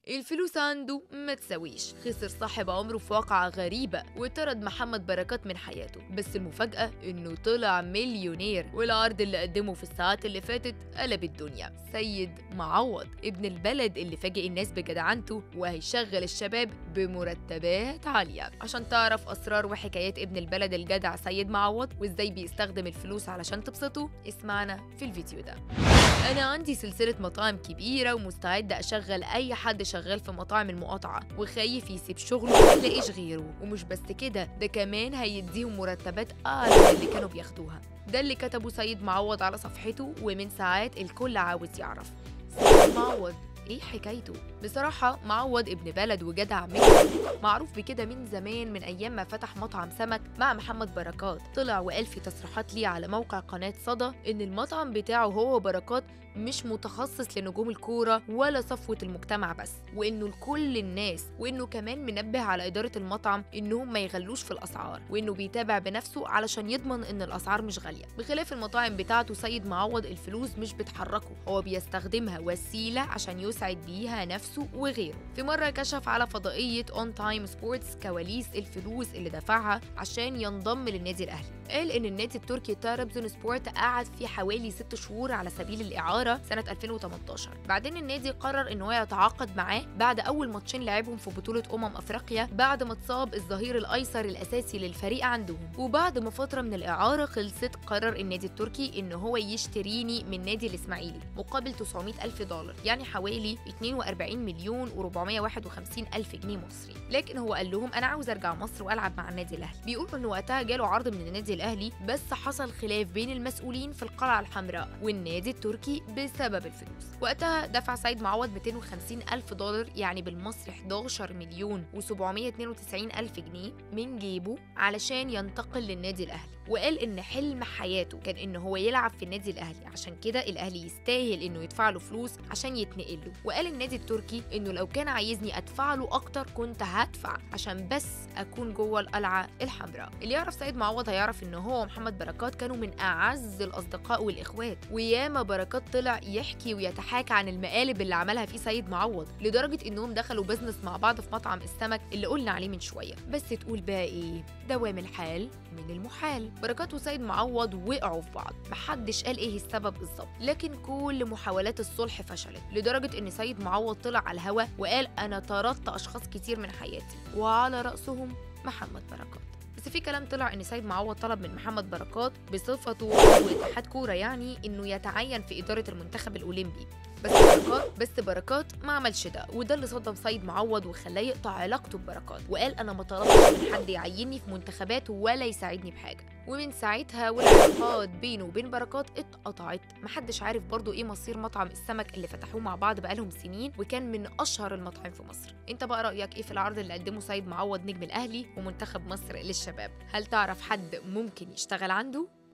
الفلوس عنده ما تساويش، خسر صاحب عمره في واقعة غريبة وطرد محمد بركات من حياته، بس المفاجأة إنه طلع مليونير، والعرض اللي قدمه في الساعات اللي فاتت قلب الدنيا. سيد معوض ابن البلد اللي فاجئ الناس بجدعنته وهيشغل الشباب بمرتبات عالية. عشان تعرف أسرار وحكايات ابن البلد الجدع سيد معوض وإزاي بيستخدم الفلوس علشان تبسطه، اسمعنا في الفيديو ده. أنا عندي سلسلة مطاعم كبيرة ومستعدة أشغل أي حد شغال في مطاعم المقاطعة وخايف يسيب شغله وميلاقيش غيره، ومش بس كده، ده كمان هيديهم مرتبات أعلى من اللي كانوا بياخدوها. ده اللي كتبه سيد معوض على صفحته، ومن ساعات الكل عاوز يعرف سيد معوض ايه حكايته. بصراحة معوض ابن بلد وجدع معروف بكده من زمان، من ايام ما فتح مطعم سمك مع محمد بركات. طلع وقال في تصريحات ليه على موقع قناة صدى ان المطعم بتاعه هو بركات مش متخصص لنجوم الكورة ولا صفوة المجتمع بس، وانه لكل الناس، وانه كمان منبه على ادارة المطعم انهم ما يغلوش في الاسعار، وانه بيتابع بنفسه علشان يضمن ان الاسعار مش غالية. بخلاف المطاعم بتاعته، سيد معوض الفلوس مش بتحركه، هو بيستخدمها وسيلة عشان يسعد بيها نفسه وغيره. في مرة كشف على فضائية اون تايم سبورتس كواليس الفلوس اللي دفعها عشان ينضم للنادي الاهلي. قال ان النادي التركي طرابزون سبورت قعد فيه حوالي 6 شهور على سبيل الاعاره سنه 2018. بعدين النادي قرر ان هو يتعاقد معاه بعد اول ماتشين لعبهم في بطوله افريقيا، بعد ما اتصاب الظهير الايسر الاساسي للفريق عندهم. وبعد ما فتره من الاعاره خلصت، قرر النادي التركي ان هو يشتريني من نادي الاسماعيلي مقابل 900 ألف دولار، يعني حوالي 42 مليون و451 ألف جنيه مصري. لكن هو قال لهم انا عاوز ارجع مصر والعب مع النادي الاهلي. بيقولوا ان وقتها جاله عرض من النادي الاهلي، بس حصل خلاف بين المسؤولين في القلعه الحمراء والنادي التركي بسبب الفلوس. وقتها دفع سيد معوض 250 ألف دولار، يعني بالمصري 11 مليون و792 ألف جنيه من جيبه علشان ينتقل للنادي الاهلي. وقال ان حلم حياته كان ان هو يلعب في النادي الاهلي، عشان كده الاهلي يستاهل انه يدفع له فلوس عشان يتنقل له. وقال النادي التركي انه لو كان عايزني ادفع له اكتر كنت هدفع عشان بس اكون جوه القلعه الحمراء. اللي يعرف سيد معوض هيعرف ان هو ومحمد بركات كانوا من اعز الاصدقاء والاخوات، وياما بركات طلع يحكي ويتحاكى عن المقالب اللي عملها فيه سيد معوض، لدرجه انهم دخلوا بزنس مع بعض في مطعم السمك اللي قلنا عليه من شويه. بس تقول بقى ايه، دوام الحال من المحال. بركات وسيد معوض وقعوا في بعض، محدش قال ايه السبب بالظبط، لكن كل محاولات الصلح فشلت، لدرجه ان سيد معوض طلع على الهوا وقال انا طردت اشخاص كتير من حياتي وعلى راسهم محمد بركات. بس في كلام طلع ان سيد معوض طلب من محمد بركات بصفته عضو اتحاد كوره يعني انه يتعين في اداره المنتخب الاولمبي، بس بركات ما عملش ده، وده اللي صدم سيد معوض وخلاه يقطع علاقته ببركات، وقال انا ما طلبتش من حد يعيني في منتخبات ولا يساعدني بحاجه. ومن ساعتها والعلاقات بينه وبين بركات اتقطعت. محدش عارف برضو ايه مصير مطعم السمك اللي فتحوه مع بعض بقالهم سنين وكان من اشهر المطاعم في مصر. انت بقى رايك ايه في العرض اللي قدمه سيد معوض نجم الاهلي ومنتخب مصر للشباب؟ هل تعرف حد ممكن يشتغل عنده؟